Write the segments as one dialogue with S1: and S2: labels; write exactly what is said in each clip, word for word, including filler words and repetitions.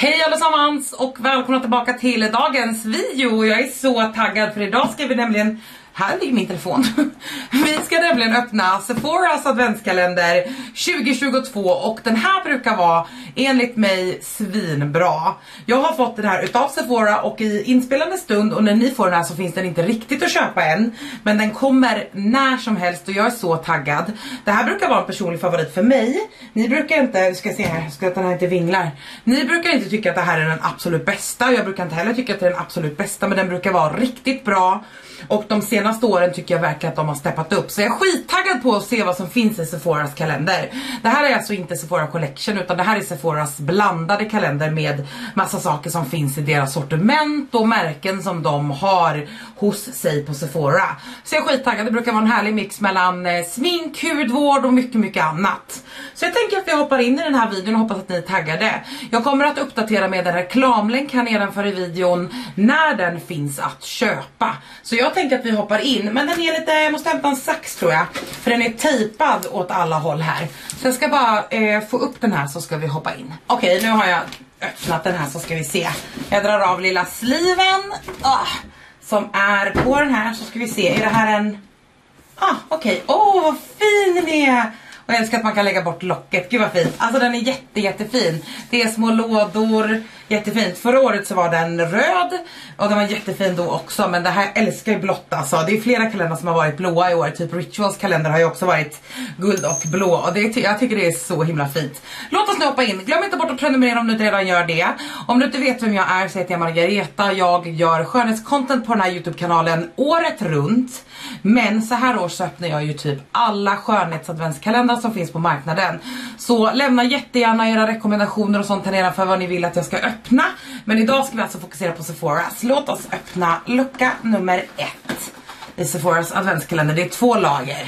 S1: Hej allesammans och välkomna tillbaka till dagens video. Jag är så taggad för idag ska vi nämligen, här ligger min telefon. Vi ska nämligen öppna Sephoras adventskalender tjugo tjugotvå och den här brukar vara enligt mig svinbra. Jag har fått den här utav Sephora och i inspelande stund, och när ni får den här så finns den inte riktigt att köpa än, men den kommer när som helst och jag är så taggad. Det här brukar vara en personlig favorit för mig. Ni brukar inte, ska se här, ska att den här inte vinglar. Ni brukar inte tycka att det här är den absolut bästa. Jag brukar inte heller tycka att det är den absolut bästa, men den brukar vara riktigt bra. Och de senaste åren tycker jag verkligen att de har steppat upp. Så jag är skittaggad på att se vad som finns i Sephoras kalender. Det här är alltså inte Sephora Collection, utan det här är Sephoras blandade kalender med massa saker som finns i deras sortiment och märken som de har hos sig på Sephora. Så jag är skittaggad. Det brukar vara en härlig mix mellan smink, hudvård och mycket mycket annat. Så jag tänker att vi hoppar in i den här videon och hoppas att ni är taggade. Jag kommer att uppdatera med en reklamlänk här nedanför i videon när den finns att köpa. Så jag tänker att vi hoppar in, men den är lite, jag måste hämta en sax tror jag, för den är tejpad åt alla håll här. Så jag ska bara eh, få upp den här så ska vi hoppa in. Okej, nu har jag öppnat den här så ska vi se. Jag drar av lilla sliven ah, som är på den här, så ska vi se, är det här en... Ah, okej, åh oh, vad fin den är! Och jag älskar att man kan lägga bort locket. Gud vad fint. Alltså den är jätte, jättefin. Det är små lådor. Jättefint. Förra året så var den röd. Och den var jättefin då också. Men det här älskar ju blått alltså. Det är flera kalendrar som har varit blåa i år. Typ Rituals kalender har ju också varit guld och blå. Och det, jag tycker det är så himla fint. Låt oss nu hoppa in. Glöm inte bort att prenumerera om du inte redan gör det. Om du inte vet vem jag är så heter jag Margareta. Jag gör skönhetscontent på den här YouTube-kanalen året runt. Men så här år så öppnar jag ju typ alla skönhetsadventskalendrar som finns på marknaden. Så lämna jättegärna era rekommendationer och sånt här nedan för vad ni vill att jag ska öppna. Men idag ska vi alltså fokusera på Sephora. Så låt oss öppna lucka nummer ett i Sephoras adventskalender. Det är två lager.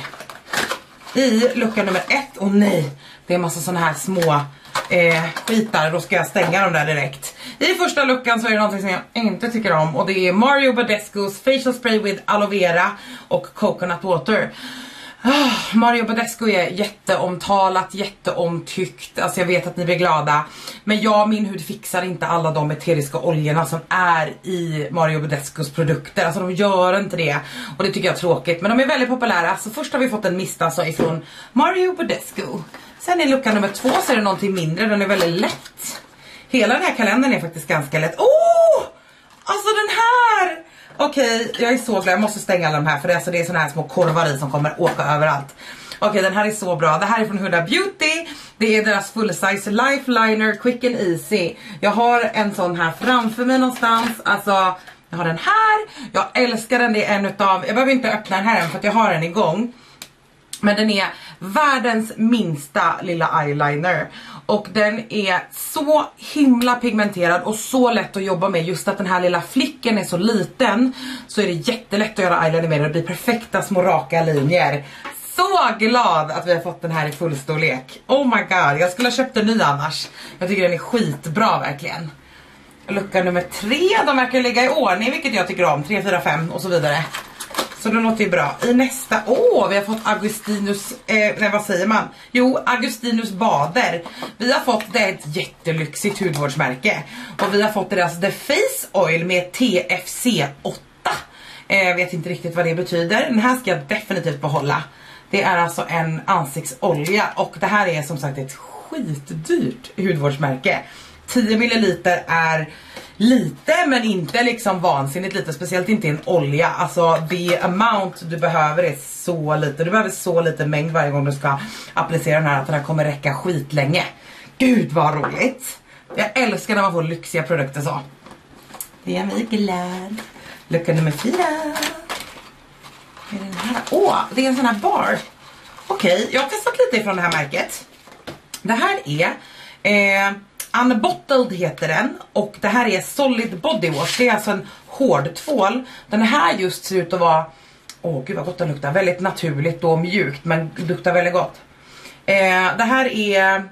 S1: I lucka nummer ett, och nej, det är massa såna här små eh, skitar. Då ska jag stänga dem där direkt. I första luckan så är det någonting som jag inte tycker om, och det är Mario Badescus facial spray with aloe vera och coconut water. Oh, Mario Badescu är jätteomtalat, jätteomtyckt. Alltså jag vet att ni blir glada. Men jag, min hud fixar inte alla de eteriska oljorna som är i Mario Badescus produkter. Alltså de gör inte det. Och det tycker jag är tråkigt. Men de är väldigt populära. Så först har vi fått en mist alltså ifrån Mario Badescu. Sen i lucka nummer två så är det någonting mindre. Den är väldigt lätt. Hela den här kalendern är faktiskt ganska lätt. Åh! Oh! Alltså den här! Okej, jag är så glad. Jag måste stänga alla de här, för det är, alltså, det är såna här små korvar i som kommer åka överallt. Okej, den här är så bra. Det här är från Huda Beauty. Det är deras full size lifeliner quick and easy. Jag har en sån här framför mig någonstans. Alltså, jag har den här. Jag älskar den. Det är en utav... Jag behöver inte öppna den här än för att jag har den igång. Men den är världens minsta lilla eyeliner. Och den är så himla pigmenterad och så lätt att jobba med. Just att den här lilla flicken är så liten, så är det jättelätt att göra eyeliner med. Det blir perfekta små raka linjer. Så glad att vi har fått den här i fullstorlek. Oh my god, jag skulle ha köpt en ny annars. Jag tycker den är skitbra verkligen. Lucka nummer tre, de verkar ligga i ordning, vilket jag tycker om. tre, fyra, fem och så vidare. Så det låter ju bra. I nästa, åh, oh, vi har fått Augustinus, eh, nej vad säger man? Jo, Augustinus Bader. Vi har fått, det är ett jättelyxigt hudvårdsmärke. Och vi har fått deras The Face Oil med T F C åtta. Jag eh, vet inte riktigt vad det betyder. Den här ska jag definitivt behålla. Det är alltså en ansiktsolja. Och det här är som sagt ett skitdyrt hudvårdsmärke. tio milliliter är lite, men inte liksom vansinnigt lite. Speciellt inte en olja. Alltså the amount du behöver är så lite. Du behöver så lite mängd varje gång du ska applicera den här, att den här kommer räcka skitlänge. Gud vad roligt. Jag älskar när man får lyxiga produkter så. Det är mig glad. Lucka nummer fyra. Är den här? Åh, det är en sån här bar. Okej, okay, jag har testat lite ifrån det här märket. Det här är eh, Unbottled heter den. Och det här är Solid Body Wash. Det är alltså en hård tvål. Den här just ser ut att vara, åh oh, gud vad gott den luktar. Väldigt naturligt och mjukt, men luktar väldigt gott. eh, Det här är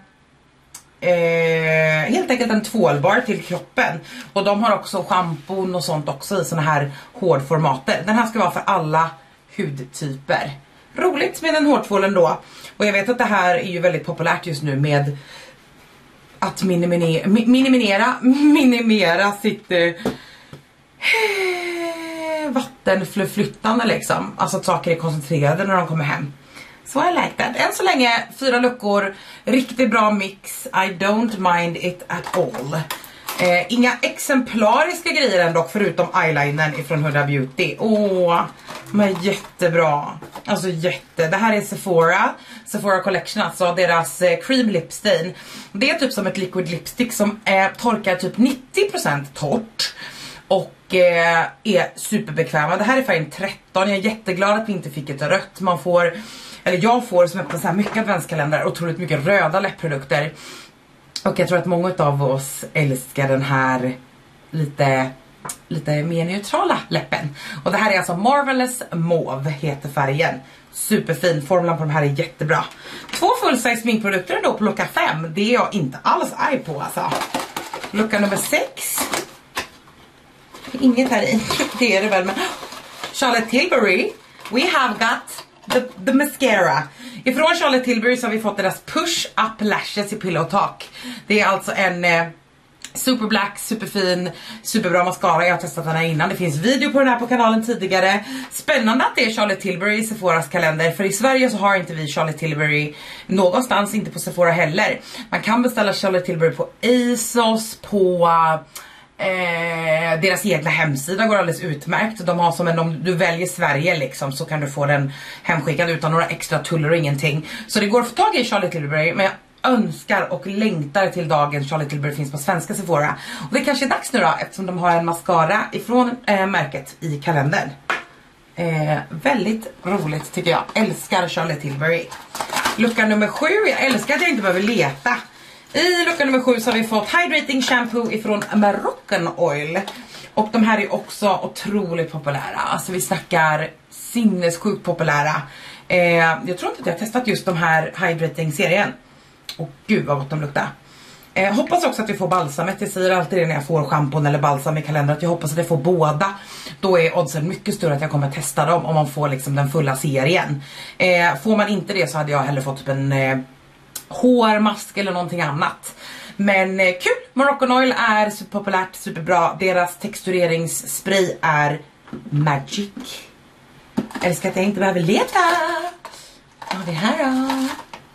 S1: eh, helt enkelt en tvålbar till kroppen. Och de har också schampon och sånt också i såna här hårdformater. Den här ska vara för alla hudtyper. Roligt med den hårtvålen då. Och jag vet att det här är ju väldigt populärt just nu med att minimera, minimera, minimera sitt eh, vattenflyttande liksom. Alltså att saker är koncentrerade när de kommer hem. Så I like that. Än så länge, fyra luckor, riktigt bra mix. I don't mind it at all. Eh, inga exemplariska grejer ändå, förutom eyelinern ifrån Huda Beauty. Åh, men jättebra. Alltså jätte. Det här är Sephora. Sephora Collection, alltså deras eh, cream lip stain. Det är typ som ett liquid lipstick som eh, torkar typ nittio procent torrt. Och eh, är superbekväma. Det här är färgen tretton. Jag är jätteglad att vi inte fick ett rött. Man får, eller jag får som öppnar så här mycket adventskalendrar, otroligt mycket röda läppprodukter. Och jag tror att många av oss älskar den här lite, lite mer neutrala läppen. Och det här är alltså Marvelous Mauve heter färgen. Superfin, formulan på de här är jättebra. Två full-size sminkprodukter då på lucka fem. Det är jag inte alls arg på alltså. Lucka nummer sex. Inget här i, det är det väl, men Charlotte Tilbury. We have got the, the mascara. Ifrån Charlotte Tilbury så har vi fått deras Push Up Lashes i Pillow Talk. Det är alltså en eh, super black, superfin, superbra mascara. Jag har testat den här innan. Det finns video på den här på kanalen tidigare. Spännande att det är Charlotte Tilbury i Sephoras kalender. För i Sverige så har inte vi Charlotte Tilbury någonstans, inte på Sephora heller. Man kan beställa Charlotte Tilbury på ASOS, på Eh, deras egna hemsida går alldeles utmärkt. De har som en, om du väljer Sverige liksom, så kan du få den hemskickad utan några extra tullar och ingenting. Så det går att få tag i Charlotte Tilbury, men jag önskar och längtar till dagen Charlotte Tilbury finns på svenska Sephora. Och det kanske är dags nu då, eftersom de har en mascara ifrån eh, märket i kalendern. eh, Väldigt roligt tycker jag. Älskar Charlotte Tilbury. Lucka nummer sju, jag älskar att jag inte behöver leta. I lucka nummer sju så har vi fått Hydrating Shampoo ifrån Moroccan Oil. Och de här är också otroligt populära. Alltså vi snackar sinnessjukt populära. eh, Jag tror inte att jag har testat just de här Hydrating-serien. Och gud vad gott de luktar. eh, Hoppas också att vi får balsamet. Jag säger alltid det när jag får schampon eller balsam i kalendern, att jag hoppas att jag får båda. Då är oddsen mycket större att jag kommer att testa dem om man får liksom den fulla serien. eh, Får man inte det så hade jag hellre fått typ en eh, hårmask eller någonting annat. Men eh, kul, Moroccan Oil är superpopulärt, superbra. Deras textureringsspray är magic. Älskar att jag inte behöver leta. Ja, det här då.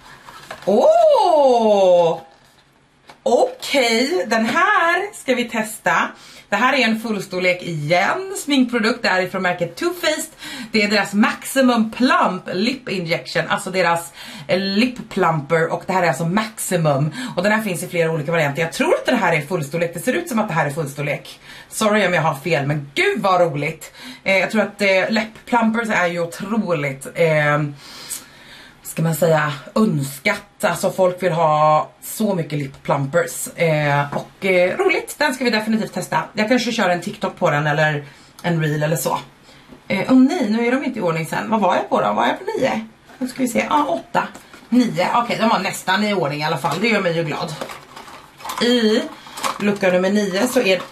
S1: Åh! Okej, okay, den här ska vi testa. Det här är en fullstorlek igen sminkprodukt. Det är ifrån märket Too Faced. Det är deras Maximum Plump Lip Injection. Alltså deras lip plumper. Och det här är alltså Maximum. Och den här finns i flera olika varianter. Jag tror att det här är fullstorlek. Det ser ut som att det här är fullstorlek. Sorry om jag har fel, men gud vad roligt. eh, Jag tror att eh, lip plumpers är ju otroligt eh, ska man säga önskat. Alltså folk vill ha så mycket lip plumpers. eh, Och eh, roligt, den ska vi definitivt testa. Jag kanske kör en TikTok på den eller en reel eller så. Åh eh, oh nej, nu är de inte i ordning sen. Vad var jag på då? Var jag på nio? Nu ska vi se, ja ah, åtta, nio. Okej, okay, de var nästan i ordning i alla fall. Det gör mig ju glad. I lucka nummer nio så är...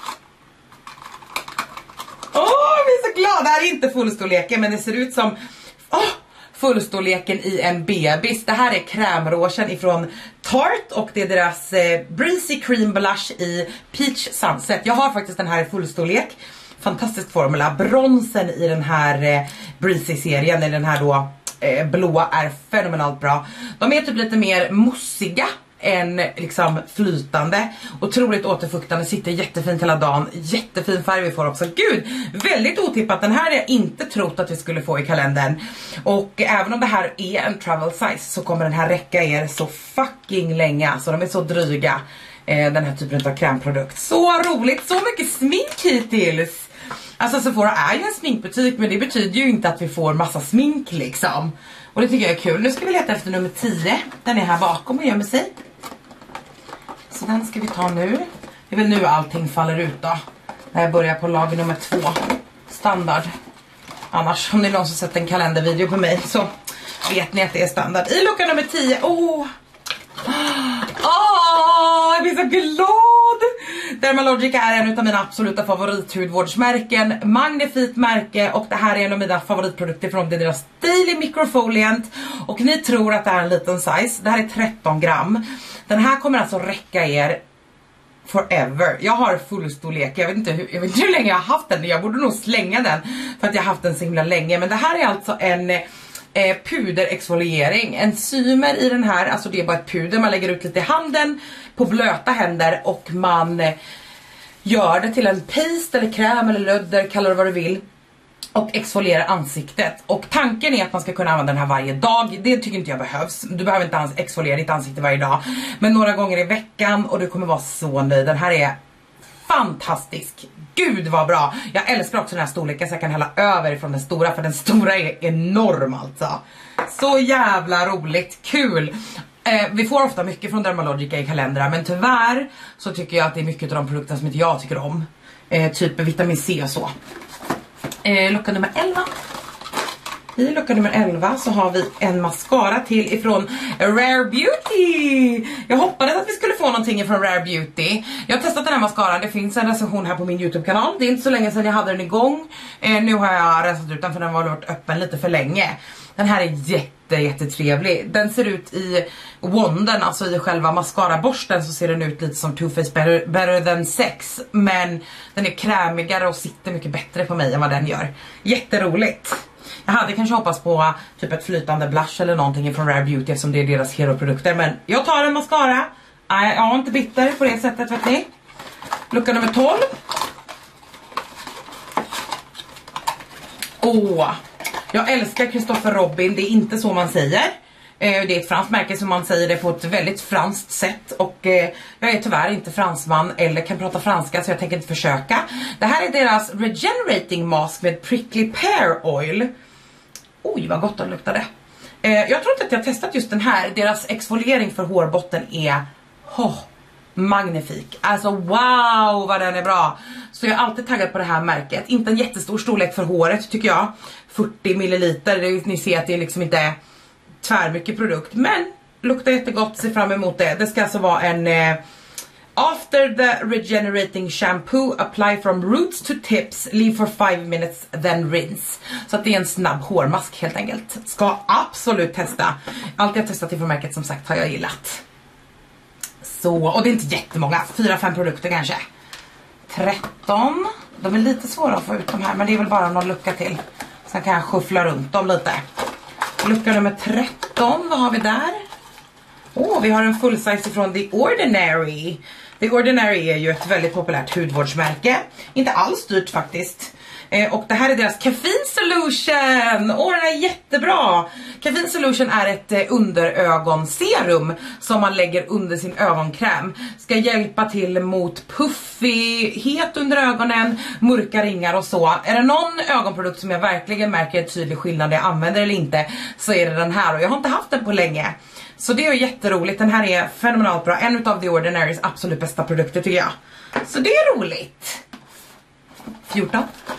S1: Åh, oh, jag är så glad. Det här är inte fullstorleken, men det ser ut som... Åh! Oh, fullstorleken i en bebis. Det här är krämrosen ifrån Tarte och det är deras eh, Breezy Cream Blush i Peach Sunset. Jag har faktiskt den här i fullstorlek. Fantastisk formula. Bronsen i den här eh, Breezy-serien, i den här då eh, blåa, är fenomenalt bra. De är typ lite mer mossiga än liksom flytande. Otroligt återfuktande, sitter jättefint hela dagen. Jättefin färg vi får också. Gud, väldigt otippat. Den här är jag inte trott att vi skulle få i kalendern. Och även om det här är en travel size så kommer den här räcka er så fucking länge. Så de är så dryga, eh, den här typen av krämprodukt. Så roligt, så mycket smink hittills. Alltså Sephora är ju en sminkbutik, men det betyder ju inte att vi får massa smink liksom. Och det tycker jag är kul. Nu ska vi leta efter nummer tio. Den är här bakom och gömmer sig. Så den ska vi ta nu. Det är väl nu allting faller ut då. När jag börjar på lager nummer två. Standard. Annars, om ni någon som sett en kalendervideo på mig så vet ni att det är standard. I lucka nummer tio. Åh! Åh, jag blir så glad! Dermalogica är en av mina absoluta favorithudvårdsmärken. Magnifit märke, och det här är en av mina favoritprodukter från deras Daily Microfoliant. Och ni tror att det är en liten size. Det här är tretton gram. Den här kommer alltså räcka er forever. Jag har fullstorlek. Jag vet inte hur, jag vet inte hur länge jag har haft den. Jag borde nog slänga den för att jag har haft den så himla länge. Men det här är alltså en eh, puderexfoliering. Enzymer i den här, alltså det är bara ett puder. Man lägger ut lite i handen på blöta händer och man eh, gör det till en paste eller kräm eller lödder, kalla det vad du vill. Och exfolierar ansiktet. Och tanken är att man ska kunna använda den här varje dag. Det tycker inte jag behövs. Du behöver inte ens exfoliera ditt ansikte varje dag. Men några gånger i veckan och du kommer vara så nöjd. Den här är fantastisk. Gud vad bra. Jag älskar också den här storleken så jag kan hälla över ifrån den stora. För den stora är enorm alltså. Så jävla roligt. Kul. Eh, vi får ofta mycket från Dermalogica i kalendrar. Men tyvärr så tycker jag att det är mycket av de produkter som inte jag tycker om. Eh, typ vitamin C och så. Eh, lucka nummer elva. I lucka nummer elva så har vi en mascara till ifrån Rare Beauty. Jag hoppades att vi skulle få någonting ifrån Rare Beauty. Jag har testat den här mascaran. Det finns en recension här på min YouTube-kanal. Det är inte så länge sedan jag hade den igång. eh, Nu har jag rensat ut den för den var varit öppen lite för länge. Den här är jätte, jättetrevlig. Den ser ut i wanden, alltså i själva mascara-borsten så ser den ut lite som Too Faced better, better than sex. Men den är krämigare och sitter mycket bättre på mig än vad den gör. Jätteroligt. Jag hade kanske hoppats på typ ett flytande blush eller någonting från Rare Beauty eftersom det är deras hero-produkter. Men jag tar en mascara. Jag är inte bitter på det sättet, vet ni. Lucka nummer tolv. Åh, jag älskar Christopher Robin. Det är inte så man säger. Det är ett franskt märke som man säger det på ett väldigt franskt sätt. Och jag är tyvärr inte fransman eller kan prata franska så jag tänker inte försöka. Det här är deras Regenerating Mask med Prickly Pear Oil. Oj, vad gott den luktade. Jag tror inte att jag har testat just den här. Deras exfoliering för hårbotten är oh, magnifik. Alltså wow vad den är bra. Så jag är alltid taggad på det här märket. Inte en jättestor storlek för håret tycker jag. fyrtio milliliter. Det, ni ser att det är liksom inte tvär mycket produkt. Men luktar jättegott. Se fram emot det. Det ska alltså vara en eh, After the regenerating shampoo, apply from roots to tips, leave for five minutes, then rinse. Så att det är en snabb hårmask helt enkelt. Ska absolut testa. Allt jag testat ifrån märket som sagt har jag gillat. Så, och det är inte jättemånga. fyra fem produkter kanske. tretton. De är lite svåra att få ut de här, men det är väl bara någon lucka till. Sen kan jag shuffla runt dem lite. Lucka nummer tretton, vad har vi där? Åh, oh, vi har en full size från The Ordinary. The Ordinary är ju ett väldigt populärt hudvårdsmärke. Inte alls dyrt faktiskt. Eh, och det här är deras Caffeine Solution. Åh, den är jättebra. Caffeine Solution är ett eh, underögonserum som man lägger under sin ögonkräm. Ska hjälpa till mot puffighet under ögonen, mörka ringar och så. Är det någon ögonprodukt som jag verkligen märker en tydlig skillnad när jag använder eller inte, så är det den här. Och jag har inte haft den på länge. Så det är jätteroligt. Den här är fenomenalt bra. En av The Ordinarys absolut bästa produkter tycker jag. Så det är roligt. fjorton.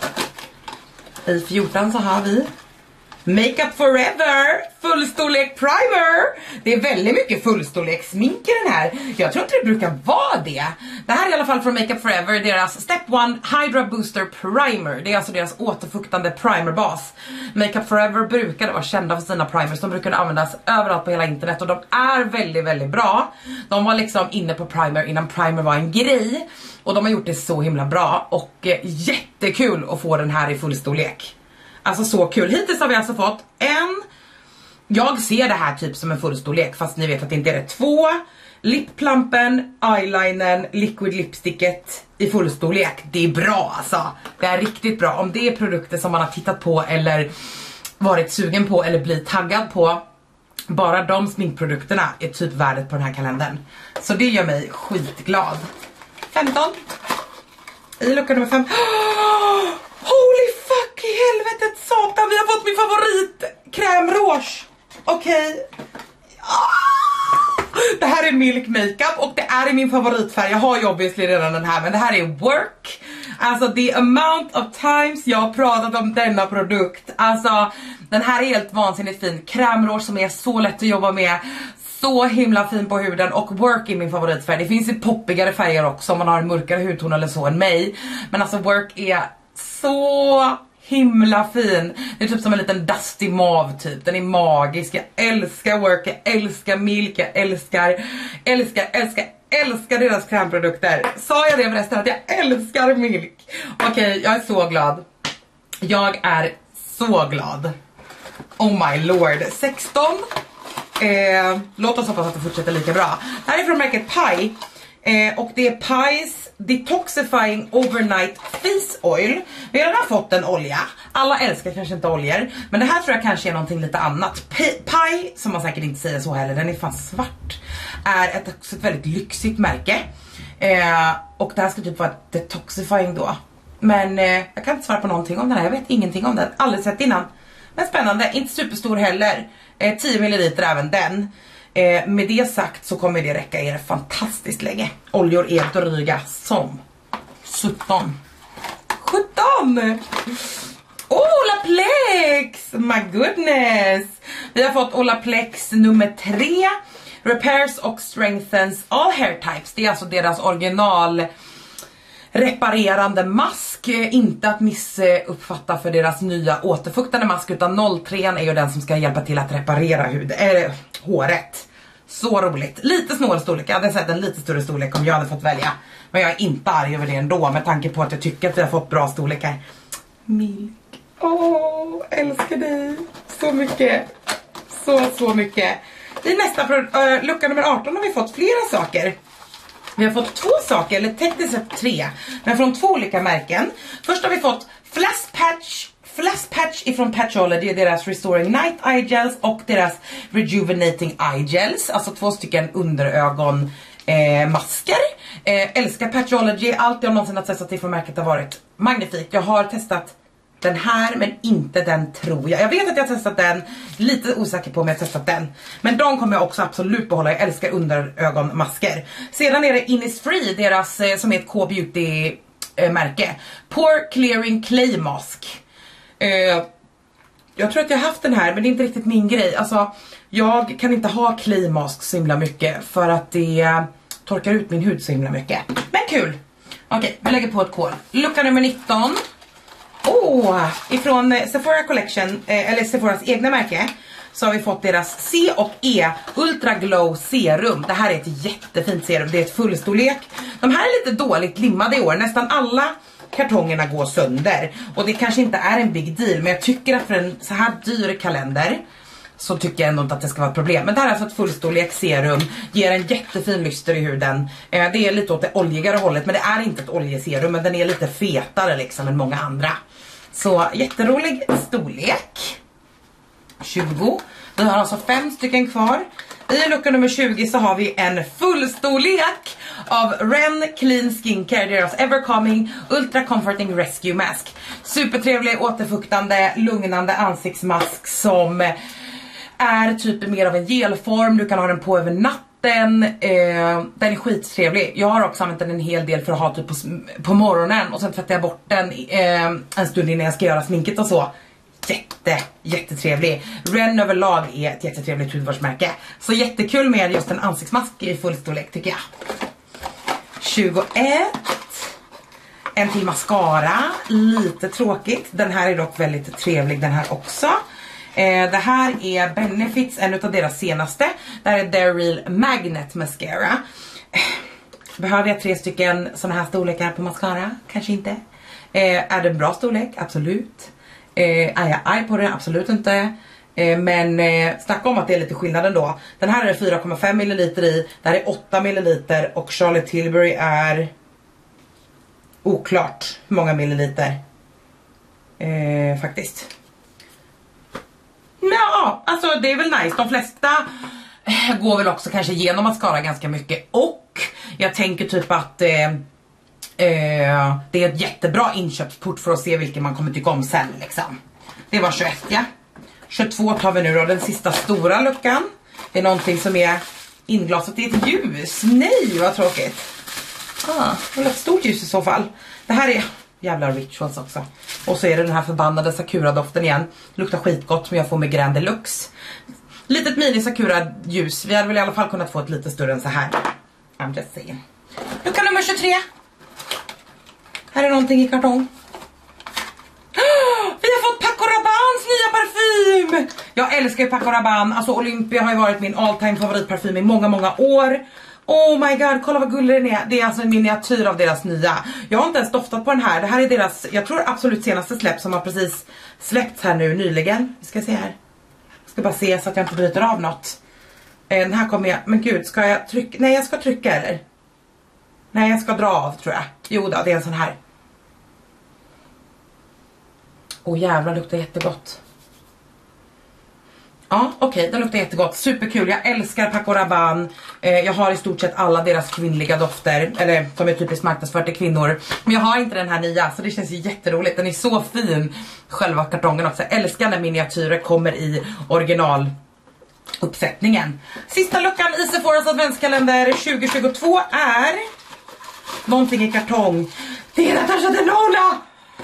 S1: I fjorton så har vi Makeup Forever fullstorlek primer. Det är väldigt mycket fullstorlek smink i den här. Jag tror inte det brukar vara det. Det här är i alla fall från Makeup Forever, deras Step one Hydra Booster Primer. Det är alltså deras återfuktande primerbas. Makeup Forever brukar vara kända för sina primers. De brukar användas överallt på hela internet och de är väldigt, väldigt bra. De var liksom inne på primer innan primer var en grej. Och de har gjort det så himla bra och eh, jättekul att få den här i fullstorlek. Alltså så kul. Hittills har vi alltså fått en, jag ser det här typ som en fullstorlek fast ni vet att det inte är det. Två, lipplumpen, eyelinern, liquid lipsticket i fullstorlek. Det är bra alltså. Det är riktigt bra. Om det är produkter som man har tittat på eller varit sugen på eller blivit taggad på, bara de sminkprodukterna är typ värdet på den här kalendern. Så det gör mig skitglad. femton. I lucka nummer fem. Oh, holy fuck i helvetet satan. Vi har fått min favorit crème rouge. Okej. Okay. Oh, det här är Milk Makeup och det är i min favoritfärg. Jag har ju obviously redan den här, men det här är Work. Alltså the amount of times jag har pratat om denna produkt. Alltså den här är helt vansinnigt fin. Crème rouge som är så lätt att jobba med. Så himla fin på huden och Work är min favoritfärg. Det finns ju poppigare färger också om man har en mörkare hudton eller så än mig. Men alltså Work är så himla fin. Det är typ som en liten dusty mauve typ. Den är magisk. Jag älskar Work, jag älskar Milk, jag älskar, älskar, älskar, älskar deras krämprodukter. Sa jag det förresten att jag älskar Milk? Okej, okay, jag är så glad. Jag är så glad. Oh my lord. sexton. Eh, låt oss hoppas att det fortsätter lika bra. Det här är från märket Pai. Eh, och det är Pais Detoxifying Overnight Face Oil. Vi har redan fått en olja. Alla älskar kanske inte oljor, men det här tror jag kanske är någonting lite annat. Pai, som man säkert inte säger så heller, den är fan svart, är ett, ett väldigt lyxigt märke. eh, Och det här ska typ vara ett detoxifying då. Men eh, jag kan inte svara på någonting om den här. Jag vet ingenting om den, aldrig sett innan. Men spännande, inte superstor heller. eh, tio milliliter även den. Eh, med det sagt så kommer det räcka er fantastiskt länge. Oljor är dryga som sjutton. sjutton! Oh, Olaplex! My goodness! Vi har fått Olaplex nummer tre. Repairs och strengthens all hair types. Det är alltså deras original reparerande mask. Inte att missuppfatta för deras nya återfuktande mask, utan noll tre är ju den som ska hjälpa till att reparera hud, äh, håret. Så roligt. Lite snål storlek. Jag hade sett en lite större storlek om jag hade fått välja. Men jag är inte arg över det ändå, med tanke på att jag tycker att vi har fått bra storlekar. Milk. Åh, oh, älskar dig så mycket. Så, så mycket. I nästa uh, lucka nummer arton har vi fått flera saker. Vi har fått två saker, eller tekniskt sett tre, men från två olika märken. Först har vi fått Flash Patch, Flash Patch ifrån Patchology, deras Restoring Night Eye Gels och deras Rejuvenating Eye Gels. Alltså två stycken underögon eh, masker. Eh, älskar Patchology, allt jag någonsin har testat ifrån märket har varit magnifikt. Jag har testat den här, men inte den, tror jag. Jag vet att jag har testat den. Lite osäker på om jag har testat den. Men de kommer jag också absolut behålla. Jag älskar underögonmasker. Sedan är det Innisfree, deras eh, som är ett K-beauty eh, märke. Pore Clearing Clay Mask. Eh, jag tror att jag har haft den här, men det är inte riktigt min grej. Alltså, jag kan inte ha clay mask så himla mycket, för att det torkar ut min hud så himla mycket. Men kul! Okej, vi lägger på ett kol. Lucka nummer nitton. Oh, ifrån Sephora Collection, eh, eller Sephoras egna märke, så har vi fått deras C och E Ultra Glow Serum. Det här är ett jättefint serum, det är ett fullstorlek. De här är lite dåligt limmade i år, nästan alla kartongerna går sönder. Och det kanske inte är en big deal, men jag tycker att för en så här dyr kalender så tycker jag ändå inte att det ska vara ett problem. Men det här är alltså ett fullstorlek serum, ger en jättefin lyster i huden. eh, Det är lite åt det oljigare hållet, men det är inte ett oljeserum, men den är lite fetare liksom än många andra. Så jätterolig storlek. tjugo. Vi har alltså fem stycken kvar. I lucka nummer tjugo så har vi en fullstorlek av Ren Clean Skincare, deras Evercoming Ultra Comforting Rescue Mask. Supertrevlig, återfuktande, lugnande ansiktsmask som är typ mer av en gelform. Du kan ha den på över natten. eh, Den är skittrevlig. Jag har också använt den en hel del för att ha typ på, på morgonen, och sen tvättar jag bort den eh, en stund innan jag ska göra sminket och så. Jätte, jättetrevlig. Ren överlag är ett jättetrevligt hudvårdsmärke. Så jättekul med just en ansiktsmask i fullstorlek tycker jag. tjugoett. En till mascara. Lite tråkigt. Den här är dock väldigt trevlig den här också. Eh, det här är Benefits, en av deras senaste. Det här är Their Real Magnet Mascara. Behöver jag tre stycken såna här storlekar på mascara? Kanske inte. Eh, är det en bra storlek? Absolut. Eh, är jag arg på det? Absolut inte. Eh, men eh, snacka om att det är lite skillnad ändå. Den här är fyra komma fem milliliter i. Det här är åtta milliliter. Och Charlotte Tilbury är oklart hur många milliliter. Eh, faktiskt. Ja, alltså det är väl nice. De flesta går väl också kanske igenom mascara ganska mycket. Och jag tänker typ att eh, eh, det är ett jättebra inköpsport för att se vilken man kommer tycka om sen liksom. Det var tjugoett, ja. tjugotvå tar vi nu då, den sista stora luckan. Det är någonting som är inglasat i ett ljus. Nej, vad tråkigt. Ah, det var ett stort ljus i så fall. Det här är jävla rituals också. Och så är det den här förbannade Sakura-doften igen. Luktar skitgott som jag får med Grand Deluxe. Litet mini Sakura-ljus. Vi hade väl i alla fall kunnat få ett lite större än så här. I'm just saying. Lucka nummer tjugotre. Här är någonting i kartong. Vi Jag älskar ju Paco Rabanne. Alltså Olympia har ju varit min all time favoritparfym i många, många år. Oh my god, kolla vad gullig den är. Det är alltså en miniatyr av deras nya. Jag har inte ens doftat på den här. Det här är deras, jag tror absolut senaste släpp som har precis släppts här nu nyligen. Vi ska se här. Jag ska bara se så att jag inte bryter av något. Den här kommer jag, men gud, ska jag trycka? Nej, jag ska trycka eller? Nej, jag ska dra av tror jag. Jo då, det är en sån här. Åh oh, jävlar, luktar jättegott. Ja, okej, okay, den luktar jättegott. Superkul, jag älskar Paco Rabanne. eh, Jag har i stort sett alla deras kvinnliga dofter. Eller som är typiskt marknadsfört till kvinnor. Men jag har inte den här nya, så det känns ju jätteroligt. Den är så fin, själva kartongen också. Jag älskar när miniatyrer kommer i original uppsättningen. Sista luckan i Sephoras adventskalender tjugo tjugotvå är någonting i kartong. Det är Natasha Denona!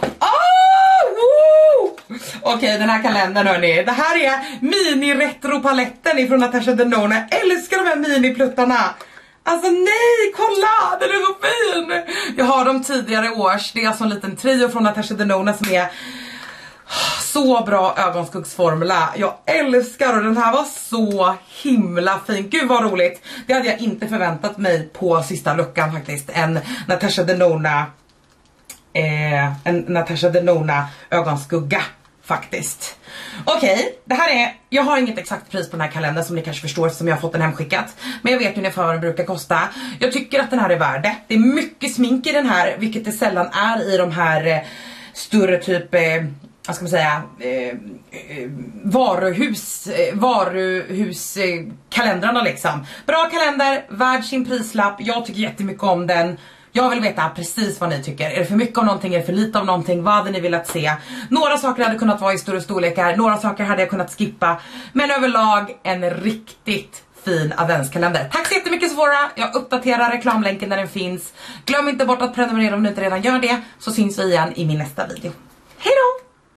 S1: Oh, Okej, okay, den här kalendern hörni. Det här är mini-retro-paletten ifrån Natasha Denona. Jag älskar de här mini-pluttarna. Alltså nej, kolla! Den är så fin! Jag har dem tidigare års. Det är alltså en liten trio från Natasha Denona som är så bra ögonskuggsformula. Jag älskar, och den här var så himla fin. Gud vad roligt. Det hade jag inte förväntat mig på sista luckan faktiskt. En Natasha Denona eh, En Natasha Denona ögonskugga faktiskt. Okej, okay, det här är, jag har inget exakt pris på den här kalendern som ni kanske förstår som jag har fått den hemskickat. Men jag vet ju ungefär vad den brukar kosta. Jag tycker att den här är värd det. Det är mycket smink i den här, vilket det sällan är i de här eh, större typ... Eh, vad ska man säga, eh, eh, varuhus, eh, varuhus eh, kalendrarna liksom. Bra kalender, värd sin prislapp. Jag tycker jättemycket om den. Jag vill veta precis vad ni tycker. Är det för mycket av någonting, är det för lite av någonting? Vad hade ni velat se? Några saker hade kunnat vara i större storlekar, några saker hade jag kunnat skippa. Men överlag en riktigt fin adventskalender. Tack så jättemycket Sephora. Jag uppdaterar reklamlänken när den finns. Glöm inte bort att prenumerera om ni inte redan gör det. Så syns vi igen i min nästa video.